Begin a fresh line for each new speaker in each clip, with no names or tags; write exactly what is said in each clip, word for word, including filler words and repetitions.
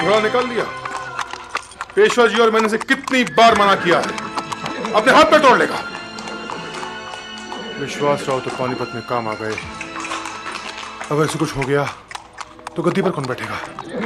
घोड़ा निकाल लिया। पेशवा जी और मैंने से कितनी बार मना किया है, अपने हाथ पे तोड़ लेगा। विश्वास राव तो पानीपत में काम आ गए, अगर ऐसे कुछ हो गया तो गद्दी पर कौन बैठेगा?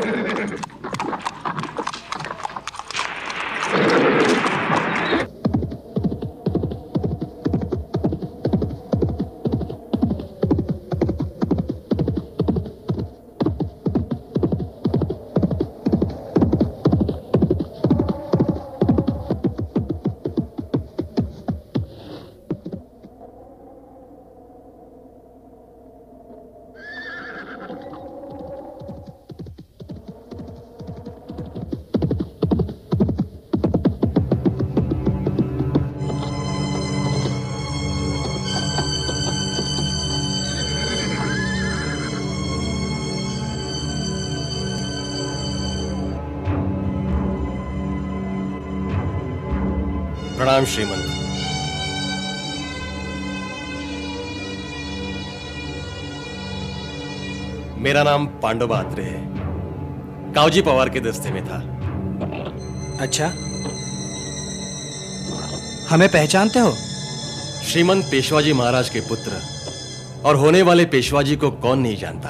प्रणाम श्रीमंत। मेरा नाम पांडव आत्रे है, कावजी पवार के दस्ते में था।
अच्छा, हमें पहचानते हो?
श्रीमंत पेशवाजी महाराज के पुत्र और होने वाले पेशवाजी को कौन नहीं जानता।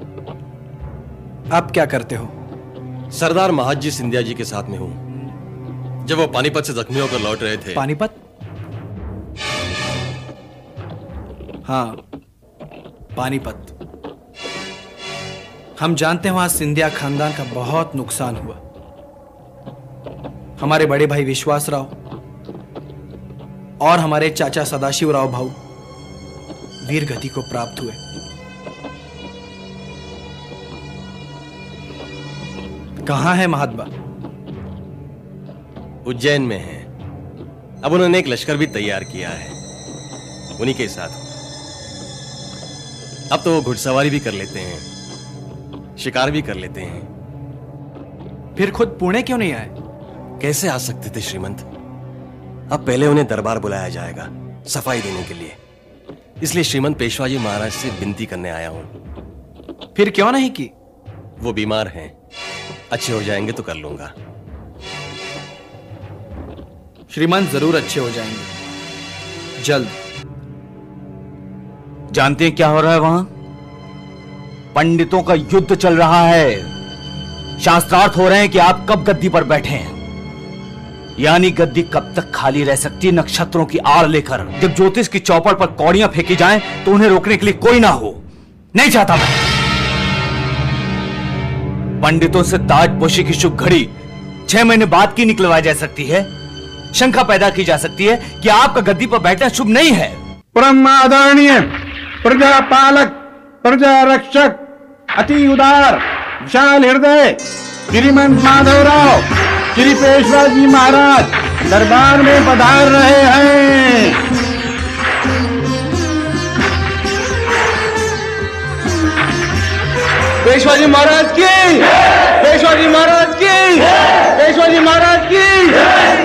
आप क्या करते हो?
सरदार महादजी सिंधिया जी के साथ में हूं। जब वो पानीपत से जख्मी होकर लौट रहे थे।
पानीपत? हाँ, पानीपत। हम जानते हैं वहां सिंधिया खानदान का बहुत नुकसान हुआ। हमारे बड़े भाई विश्वास राव और हमारे चाचा सदाशिव राव भाऊ वीर गति को प्राप्त हुए। कहां है महात्मा?
उज्जैन में है। अब उन्होंने एक लश्कर भी तैयार किया है, उन्हीं के साथ। अब तो वो घुड़सवारी भी कर लेते हैं, शिकार भी कर लेते हैं।
फिर खुद पुणे क्यों नहीं आए?
कैसे आ सकते थे श्रीमंत? अब पहले उन्हें दरबार बुलाया जाएगा सफाई देने के लिए, इसलिए श्रीमंत पेशवाजी महाराज से विनती करने आया हूं।
फिर क्यों नहीं की?
वो बीमार हैं, अच्छे हो जाएंगे तो कर लूंगा।
श्रीमान जरूर अच्छे हो जाएंगे, जल्द।
जानते हैं क्या हो रहा है वहां? पंडितों का युद्ध चल रहा है। शास्त्रार्थ हो रहे हैं कि आप कब गद्दी पर बैठे हैं, यानी गद्दी कब तक खाली रह सकती नक्षत्रों की आड़ लेकर। जब ज्योतिष की चौपट पर कौड़ियां फेंकी जाएं तो उन्हें रोकने के लिए कोई ना हो। नहीं चाहता मैं। पंडितों से ताजपोशी की शुभ घड़ी छह महीने बाद की निकलवाई जा सकती है। शंका पैदा की जा सकती है कि आपका गद्दी पर बैठना शुभ नहीं है।
परम आदरणीय प्रजा पालक, प्रजा रक्षक, अति उदार, विशाल हृदय श्रीमंत माधवराव श्री पेशवाजी महाराज दरबार में पधार रहे हैं। पेशवाजी महाराज की, पेशवाजी महाराज की, पेशवाजी महाराज की।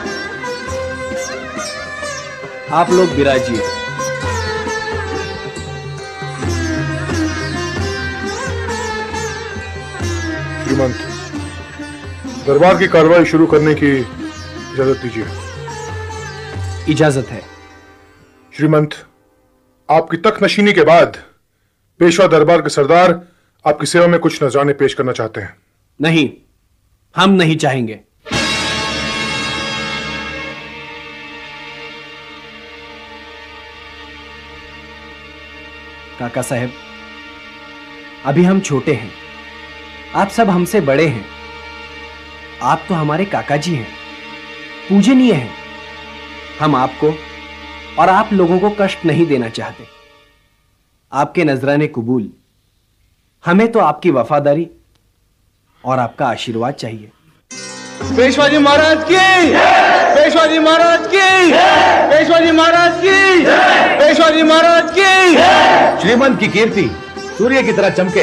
आप लोग विराजिए।
श्रीमंत, दरबार की कार्रवाई शुरू करने की इजाजत दीजिए।
इजाजत है।
श्रीमंत, आपकी तख्तनशीनी के बाद पेशवा दरबार के सरदार आपकी सेवा में कुछ नजराने पेश करना चाहते हैं।
नहीं, हम नहीं चाहेंगे। काका साहब, अभी हम छोटे हैं, आप सब हमसे बड़े हैं। आप तो हमारे काका जी हैं, पूजनीय हैं। हम आपको और आप लोगों को कष्ट नहीं देना चाहते। आपके नजराने कबूल। हमें तो आपकी वफादारी और आपका आशीर्वाद चाहिए।
पेशवाजी महाराज की, पेशवाजी महाराज की, पेशवाजी महाराज की, पेशवाजी महाराज की।
श्रीमंत की कीर्ति सूर्य की तरह चमके।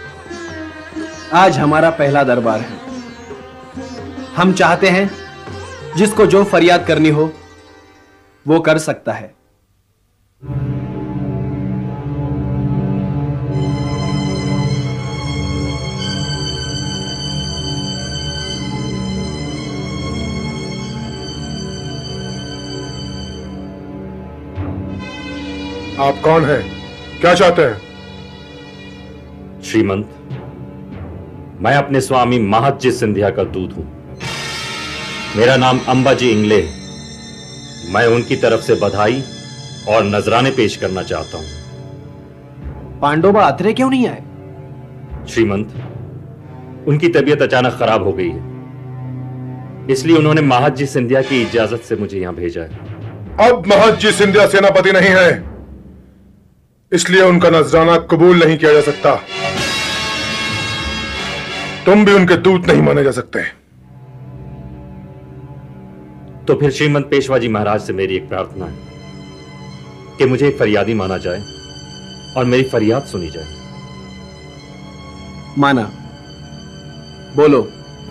आज हमारा पहला दरबार है। हम चाहते हैं जिसको जो फरियाद करनी हो वो कर सकता है।
आप कौन हैं? क्या चाहते हैं?
श्रीमंत, मैं अपने स्वामी महादजी सिंधिया का दूत हूं। मेरा नाम अंबाजी इंगले है। मैं उनकी तरफ से बधाई और नजराने पेश करना चाहता हूं।
पांडोबा अत्रे क्यों नहीं आए?
श्रीमंत, उनकी तबीयत अचानक खराब हो गई है, इसलिए उन्होंने महादजी सिंधिया की इजाजत से मुझे यहां भेजा है।
अब महादजी सिंधिया सेनापति नहीं है, इसलिए उनका नजराना कबूल नहीं किया जा सकता। तुम भी उनके दूत नहीं माने जा सकते।
तो फिर श्रीमंत पेशवाजी महाराज से मेरी एक प्रार्थना है कि मुझे एक फरियादी माना जाए और मेरी फरियाद सुनी जाए।
माना, बोलो।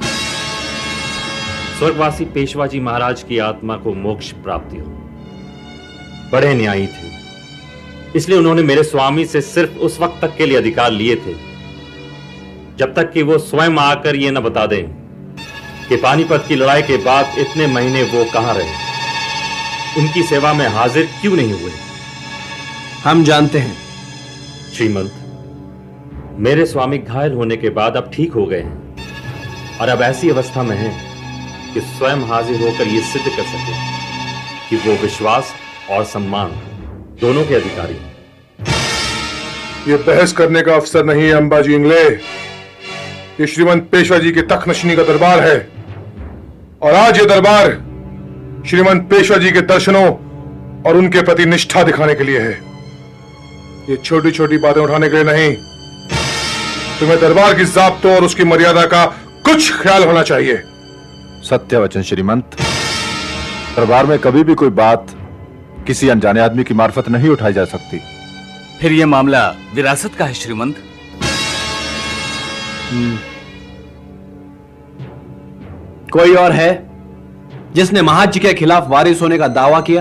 स्वर्गवासी पेशवाजी महाराज की आत्मा को मोक्ष प्राप्ति हो। बड़े न्यायी थे, इसलिए उन्होंने मेरे स्वामी से सिर्फ उस वक्त तक के लिए अधिकार लिए थे जब तक कि वो स्वयं आकर यह न बता दें कि पानीपत की लड़ाई के बाद इतने महीने वो कहां रहे, उनकी सेवा में हाजिर क्यों नहीं हुए।
हम जानते हैं।
श्रीमंत, मेरे स्वामी घायल होने के बाद अब ठीक हो गए हैं और अब ऐसी अवस्था में हैं कि स्वयं हाजिर होकर यह सिद्ध कर सके कि वो विश्वास और सम्मान दोनों के अधिकारी हैं।
ये बहस करने का अवसर नहीं है अंबाजी इंगले। ये श्रीमंत पेशवा जी के तख्त नशीनी का दरबार है और आज ये दरबार श्रीमंत पेशवा जी के दर्शनों और उनके प्रति निष्ठा दिखाने के लिए है। ये छोटी छोटी बातें उठाने के लिए नहीं। तुम्हें दरबार की ज़ाब्तों और उसकी मर्यादा का कुछ ख्याल होना चाहिए।
सत्य वचन श्रीमंत। दरबार में कभी भी कोई बात किसी अनजाने आदमी की मार्फत नहीं उठाई जा सकती।
फिर यह मामला विरासत का है श्रीमंत।
कोई और है जिसने महाजी के खिलाफ वारिस होने का दावा किया?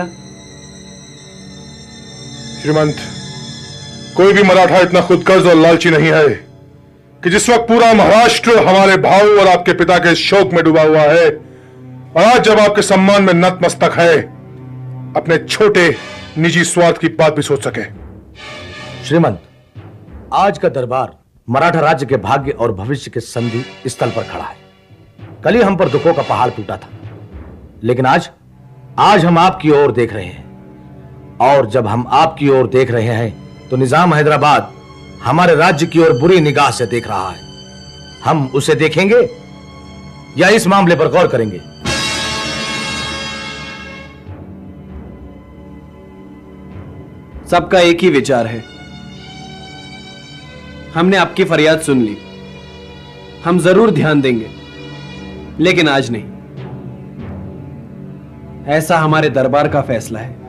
श्रीमंत, कोई भी मराठा इतना खुदगर्ज और लालची नहीं है कि जिस वक्त पूरा महाराष्ट्र हमारे भाव और आपके पिता के शोक में डूबा हुआ है और आज जब आपके सम्मान में नतमस्तक है, अपने छोटे निजी स्वार्थ की बात भी सोच सके।
श्रीमंत, आज का दरबार मराठा राज्य के भाग्य और भविष्य के संधि स्थल पर खड़ा है। कल ही हम पर दुखों का पहाड़ टूटा था, लेकिन आज आज हम आपकी ओर देख रहे हैं और जब हम आपकी ओर देख रहे हैं तो निजाम हैदराबाद हमारे राज्य की ओर बुरी निगाह से देख रहा है। हम उसे देखेंगे या इस मामले पर गौर करेंगे?
सबका एक ही विचार है। हमने आपकी फरियाद सुन ली, हम जरूर ध्यान देंगे, लेकिन आज नहीं। ऐसा हमारे दरबार का फैसला है।